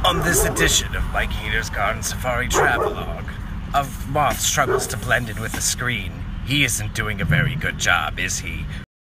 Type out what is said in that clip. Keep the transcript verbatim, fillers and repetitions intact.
On this edition of Mike Heter's Garden Safari Travelogue, a moth struggles to blend in with the screen. He isn't doing a very good job, is he?